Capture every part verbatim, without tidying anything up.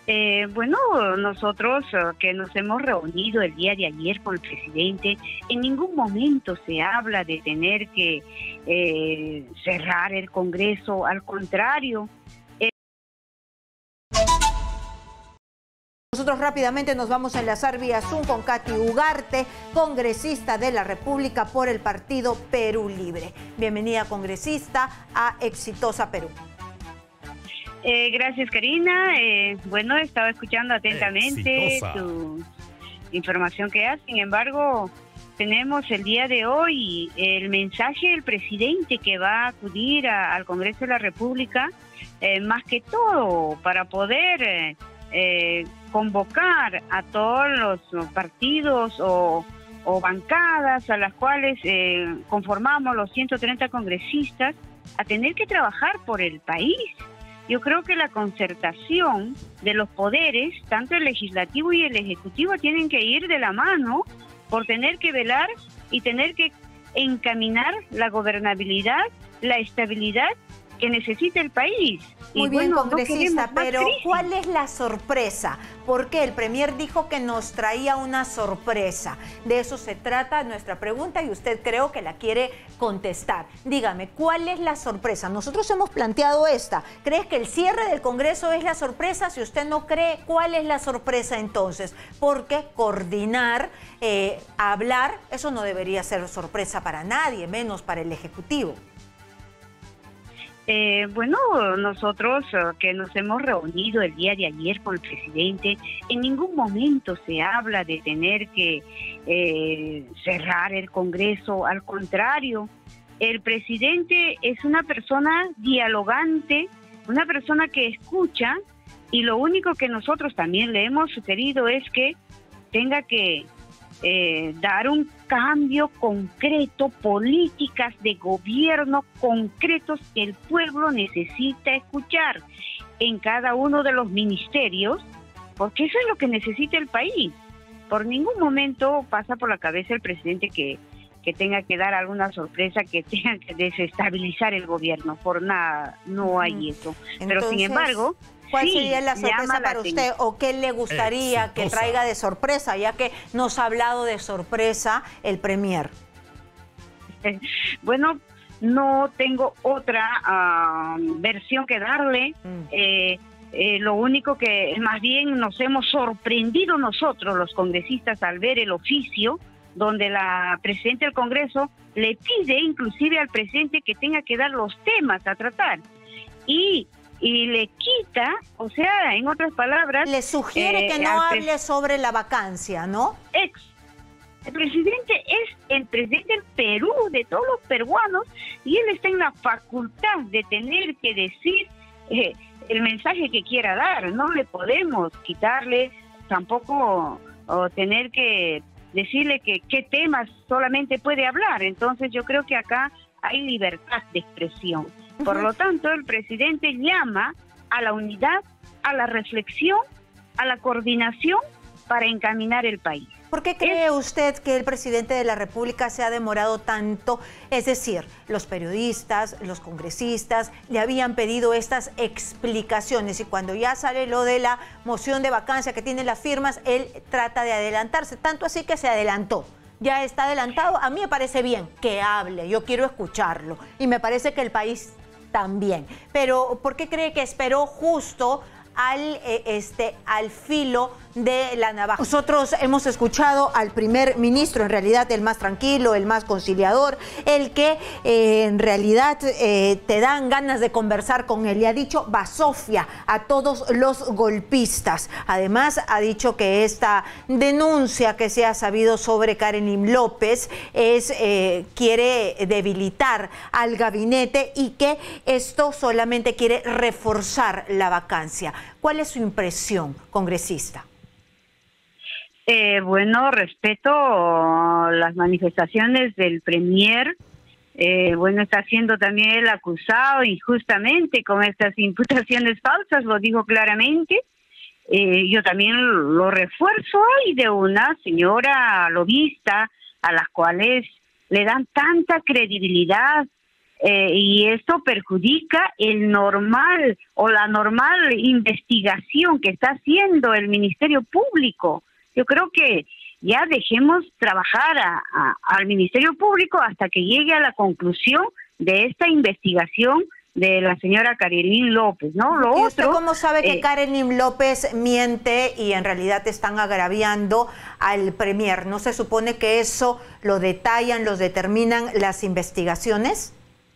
Eh, bueno, nosotros uh, que nos hemos reunido el día de ayer con el presidente, en ningún momento se habla de tener que eh, cerrar el Congreso, al contrario. Eh... Nosotros rápidamente nos vamos a enlazar vía Zoom con Katy Ugarte, congresista de la República por el partido Perú Libre. Bienvenida, congresista, a Exitosa Perú. Eh, gracias, Karina. Eh, bueno, he estado escuchando atentamente Exitosa. tu información que das. Sin embargo, tenemos el día de hoy el mensaje del presidente que va a acudir a, al Congreso de la República, eh, más que todo para poder eh, eh, convocar a todos los partidos o, o bancadas a las cuales eh, conformamos los ciento treinta congresistas a tener que trabajar por el país. Yo creo que la concertación de los poderes, tanto el legislativo y el ejecutivo, tienen que ir de la mano por tener que velar y tener que encaminar la gobernabilidad, la estabilidad que necesita el país. Muy y bien, bueno, congresista, no pero crisis. ¿cuál es la sorpresa? Porque el premier dijo que nos traía una sorpresa. De eso se trata nuestra pregunta y usted creo que la quiere contestar. Dígame, ¿cuál es la sorpresa? Nosotros hemos planteado esta. ¿Crees que el cierre del Congreso es la sorpresa? Si usted no cree, ¿cuál es la sorpresa entonces? Porque coordinar, eh, hablar, eso no debería ser sorpresa para nadie, menos para el Ejecutivo. Eh, bueno, nosotros uh, que nos hemos reunido el día de ayer con el presidente, en ningún momento se habla de tener que eh, cerrar el Congreso, al contrario, el presidente es una persona dialogante, una persona que escucha, y lo único que nosotros también le hemos sugerido es que tenga que Eh, dar un cambio concreto, políticas de gobierno concretos que el pueblo necesita escuchar en cada uno de los ministerios, porque eso es lo que necesita el país. Por ningún momento pasa por la cabeza el presidente que, que tenga que dar alguna sorpresa, que tenga que desestabilizar el gobierno, por nada, no hay eso. Entonces, pero sin embargo, ¿cuál sí, sería la sorpresa llama para la usted atención. o qué le gustaría Exitosa. que traiga de sorpresa, ya que nos ha hablado de sorpresa el premier? Bueno, no tengo otra uh, versión que darle. Mm. Eh, eh, lo único que más bien nos hemos sorprendido nosotros, los congresistas, al ver el oficio donde la presidenta del Congreso le pide inclusive al presidente que tenga que dar los temas a tratar. Y y le quita, o sea, en otras palabras... Le sugiere eh, que no al hable sobre la vacancia, ¿no? Ex. El presidente es el presidente del Perú, de todos los peruanos, y él está en la facultad de tener que decir eh, el mensaje que quiera dar. No le podemos quitarle, tampoco o tener que decirle que qué temas solamente puede hablar. Entonces yo creo que acá hay libertad de expresión. Por lo tanto, el presidente llama a la unidad, a la reflexión, a la coordinación para encaminar el país. ¿Por qué cree es... usted que el presidente de la República se ha demorado tanto? Es decir, los periodistas, los congresistas le habían pedido estas explicaciones y cuando ya sale lo de la moción de vacancia que tiene las firmas, él trata de adelantarse, tanto así que se adelantó. Ya está adelantado, a mí me parece bien que hable, yo quiero escucharlo y me parece que el país también. Pero ¿por qué cree que esperó justo al, eh, este, al filo de la navaja? Nosotros hemos escuchado al primer ministro, en realidad el más tranquilo, el más conciliador, el que eh, en realidad eh, te dan ganas de conversar con él. Le ha dicho basofia a todos los golpistas. Además ha dicho que esta denuncia que se ha sabido sobre Karenin López es, eh, quiere debilitar al gabinete y que esto solamente quiere reforzar la vacancia. ¿Cuál es su impresión, congresista? Eh, bueno, respeto las manifestaciones del premier. Eh, bueno, está siendo también el acusado injustamente con estas imputaciones falsas, lo dijo claramente. Eh, yo también lo refuerzo y de una señora lobista a las cuales le dan tanta credibilidad eh, y esto perjudica el normal o la normal investigación que está haciendo el Ministerio Público. Yo creo que ya dejemos trabajar a, a, al Ministerio Público hasta que llegue a la conclusión de esta investigación de la señora Karenín López, ¿no? Lo ¿Y usted otro, cómo sabe que eh, Karenín López miente y en realidad están agraviando al premier? ¿No se supone que eso lo detallan, los determinan las investigaciones?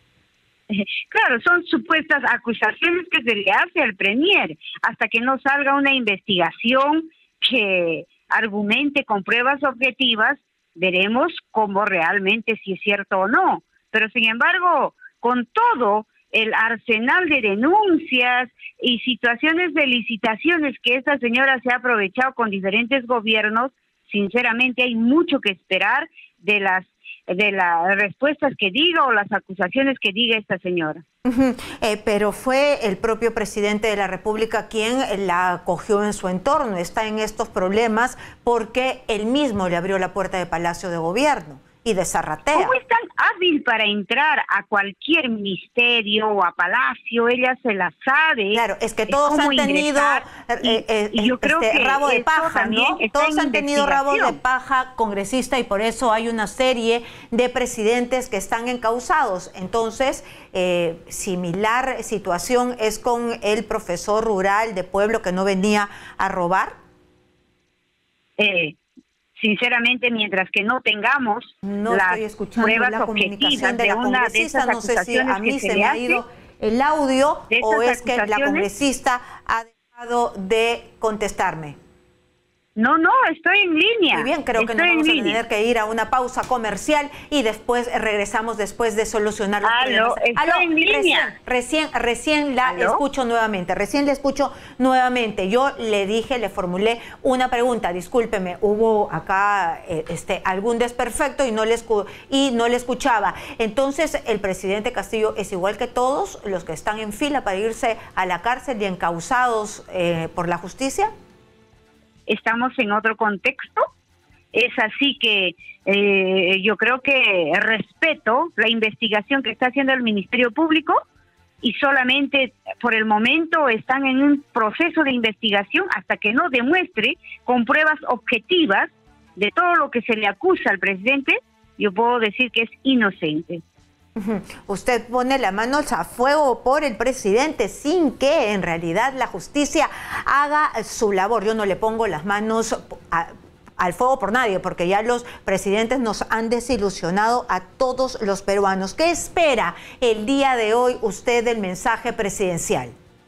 Claro, son supuestas acusaciones que se le hace al premier hasta que no salga una investigación que argumente con pruebas objetivas, veremos cómo realmente si es cierto o no. Pero sin embargo, con todo el arsenal de denuncias y situaciones de licitaciones que esta señora se ha aprovechado con diferentes gobiernos, sinceramente hay mucho que esperar de las de las respuestas que diga o las acusaciones que diga esta señora. Uh-huh. eh, pero fue el propio presidente de la República quien la acogió en su entorno. Está en estos problemas porque él mismo le abrió la puerta de Palacio de Gobierno y de Zarratea. ¿Cómo es tan hábil para entrar a cualquier ministerio o a palacio? Ella se la sabe. Claro, es que todos han tenido y, eh, eh, y yo creo este, que rabo de paja, ¿no? Todos han tenido rabo de paja congresista y por eso hay una serie de presidentes que están encausados. Entonces, eh, similar situación es con el profesor rural de pueblo que no venía a robar. Eh, Sinceramente, mientras que no tengamos no las estoy escuchando pruebas la objetivas de, de la una de esas no sé si a mí que se, se me le ha ido hace, el audio o es que la acusaciones, congresista ha dejado de contestarme. No, no, estoy en línea. Muy bien, creo estoy que nos vamos a línea. tener que ir a una pausa comercial y después regresamos después de solucionar los Aló, problemas. estoy Aló, en línea. Recién, recién, recién la ¿Aló? escucho nuevamente, recién la escucho nuevamente. Yo le dije, le formulé una pregunta, discúlpeme, hubo acá eh, este, algún desperfecto y no, le escu y no le escuchaba. Entonces, el presidente Castillo es igual que todos los que están en fila para irse a la cárcel y encausados eh, por la justicia. Estamos en otro contexto. Es así que eh, yo creo que respeto la investigación que está haciendo el Ministerio Público y solamente por el momento están en un proceso de investigación hasta que no demuestre con pruebas objetivas de todo lo que se le acusa al presidente, yo puedo decir que es inocente. Usted pone las manos a fuego por el presidente sin que en realidad la justicia haga su labor. Yo no le pongo las manos a, al fuego por nadie, porque ya los presidentes nos han desilusionado a todos los peruanos. ¿Qué espera el día de hoy usted del mensaje presidencial?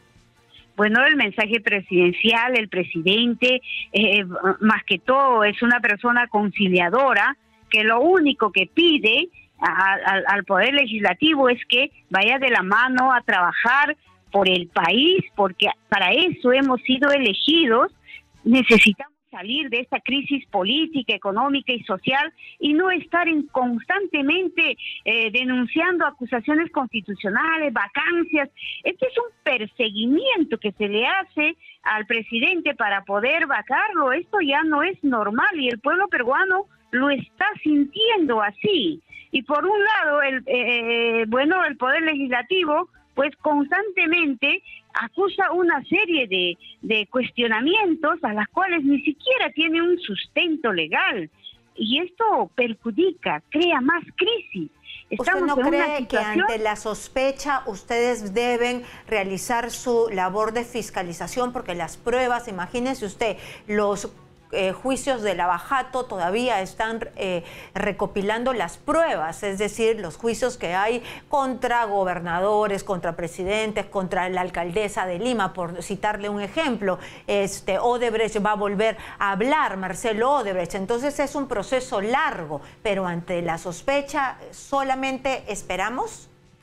Bueno, el mensaje presidencial, el presidente, eh, más que todo, es una persona conciliadora que lo único que pide Al, al Poder Legislativo es que vaya de la mano a trabajar por el país, porque para eso hemos sido elegidos. Necesitamos salir de esta crisis política, económica y social y no estar en constantemente eh, denunciando acusaciones constitucionales, vacancias. Este es un perseguimiento que se le hace al presidente para poder vacarlo. Esto ya no es normal y el pueblo peruano lo está sintiendo así. Y por un lado, el eh, bueno, el Poder Legislativo, pues constantemente acusa una serie de, de cuestionamientos a las cuales ni siquiera tiene un sustento legal. Y esto perjudica, crea más crisis. ¿Usted no cree que ante la sospecha ustedes deben realizar su labor de fiscalización? Porque las pruebas, imagínese usted, los Eh, juicios de Lavajato todavía están eh, recopilando las pruebas, es decir, los juicios que hay contra gobernadores, contra presidentes, contra la alcaldesa de Lima, por citarle un ejemplo. Este, Odebrecht va a volver a hablar, Marcelo Odebrecht, entonces es un proceso largo, pero ante la sospecha solamente esperamos.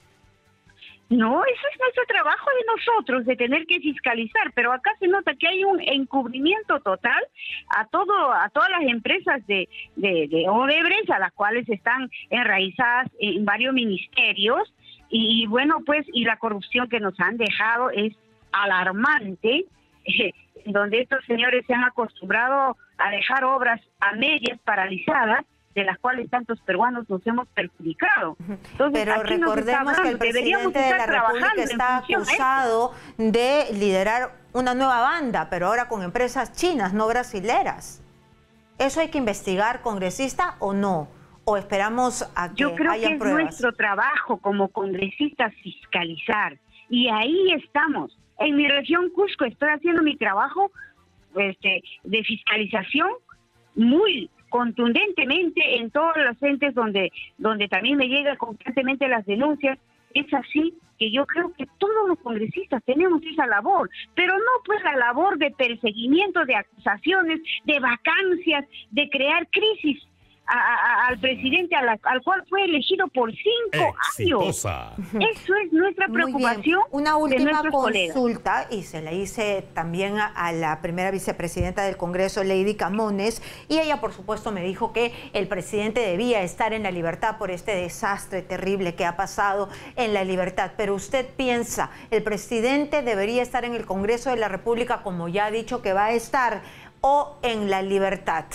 No, eso es nuestro trabajo de nosotros, de tener que fiscalizar, pero acá se nota que hay un encubrimiento total a todo, a todas las empresas de, de, de Odebrecht, a las cuales están enraizadas en varios ministerios, y, y bueno, pues, y la corrupción que nos han dejado es alarmante, eh, donde estos señores se han acostumbrado a dejar obras a medias paralizadas, de las cuales tantos peruanos nos hemos perjudicado. Entonces, pero recordemos que el presidente de la República está acusado de liderar una nueva banda, pero ahora con empresas chinas, no brasileras. ¿Eso hay que investigar, congresista, o no? ¿O esperamos a que Yo creo hayan que es pruebas? nuestro trabajo como congresistas fiscalizar, y ahí estamos. En mi región Cusco estoy haciendo mi trabajo este, de fiscalización muy contundentemente en todos los entes donde, donde también me llegan constantemente las denuncias. Es así que yo creo que todos los congresistas tenemos esa labor, pero no pues la labor de perseguimiento, de acusaciones, de vacancias, de crear crisis a, a, al presidente a la, al cual fue elegido por cinco Exitosa. años. Eso es nuestra preocupación. Una última de consulta, colegas. y se la hice también a, a la primera vicepresidenta del Congreso, Lady Camones, y ella por supuesto me dijo que el presidente debía estar en la libertad por este desastre terrible que ha pasado en la libertad. Pero usted piensa, ¿el presidente debería estar en el Congreso de la República, como ya ha dicho que va a estar, o en la libertad?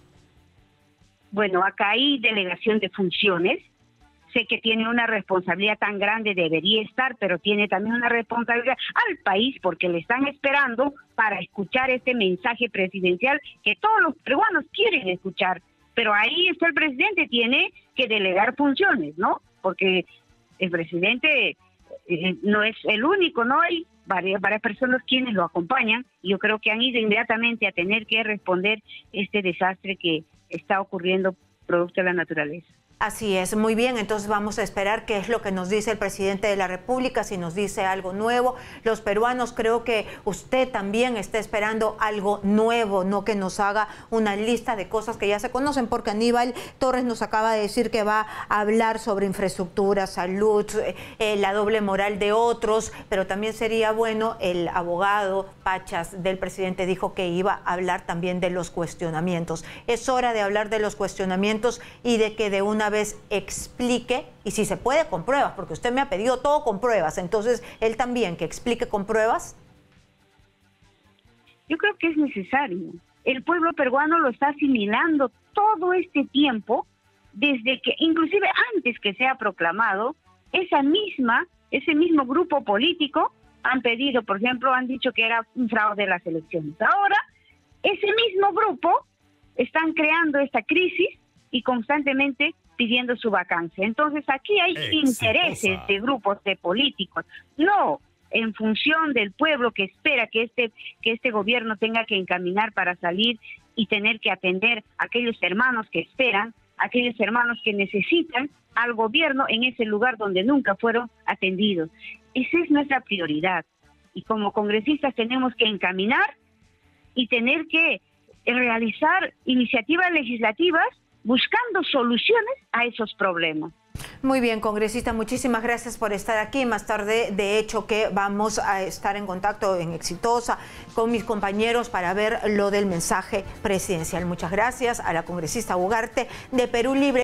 Bueno, acá hay delegación de funciones. Sé que tiene una responsabilidad tan grande, debería estar, pero tiene también una responsabilidad al país, porque le están esperando para escuchar este mensaje presidencial que todos los peruanos quieren escuchar. Pero ahí está el presidente, tiene que delegar funciones, ¿no? Porque el presidente eh, no es el único, ¿no? Hay varias, varias personas quienes lo acompañan, y yo creo que han ido inmediatamente a tener que responder este desastre que está ocurriendo producto de la naturaleza. Así es, muy bien, entonces vamos a esperar qué es lo que nos dice el presidente de la República, si nos dice algo nuevo. Los peruanos, creo que usted también está esperando algo nuevo, no que nos haga una lista de cosas que ya se conocen, porque Aníbal Torres nos acaba de decir que va a hablar sobre infraestructura, salud, eh, la doble moral de otros, pero también sería bueno, el abogado Pachas del presidente dijo que iba a hablar también de los cuestionamientos. Es hora de hablar de los cuestionamientos y de que de una vez explique, y si se puede con pruebas, porque usted me ha pedido todo con pruebas, entonces él también que explique con pruebas. Yo creo que es necesario. El pueblo peruano lo está asimilando todo este tiempo, desde que, inclusive antes que sea proclamado, esa misma, ese mismo grupo político han pedido, por ejemplo, han dicho que era un fraude de las elecciones. Ahora, ese mismo grupo están creando esta crisis y constantemente pidiendo su vacancia. Entonces aquí hay Exitosa. intereses de grupos de políticos, no en función del pueblo que espera que este, que este gobierno tenga que encaminar para salir y tener que atender a aquellos hermanos que esperan, a aquellos hermanos que necesitan al gobierno en ese lugar donde nunca fueron atendidos. Esa es nuestra prioridad, y como congresistas tenemos que encaminar y tener que realizar iniciativas legislativas buscando soluciones a esos problemas. Muy bien, congresista, muchísimas gracias por estar aquí. Más tarde, de hecho, que vamos a estar en contacto en Exitosa con mis compañeros para ver lo del mensaje presidencial. Muchas gracias a la congresista Ugarte de Perú Libre.